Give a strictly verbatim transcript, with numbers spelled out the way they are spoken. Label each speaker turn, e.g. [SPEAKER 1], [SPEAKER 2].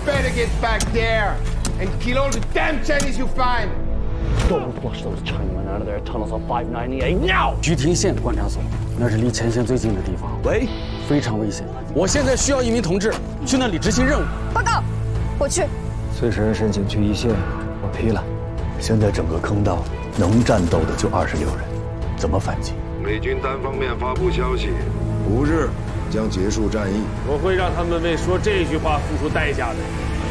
[SPEAKER 1] better get back there and kill all the damn Chinese you find.
[SPEAKER 2] Don't flush those Chinamen out of their tunnels on five ninety-eight now. 菊亭县观察所，那是离前线最近的地方。喂，非常危险。我现在需要一名同志去那里执行任务。
[SPEAKER 3] 报告，我去。
[SPEAKER 4] 崔时恩申请去一线，我批了。现在整个坑道能战斗的就二十六人，怎么反击？
[SPEAKER 5] 美军单方面发布消息，五日将结束战役。
[SPEAKER 6] 我会让他们为说这句话付出代价的。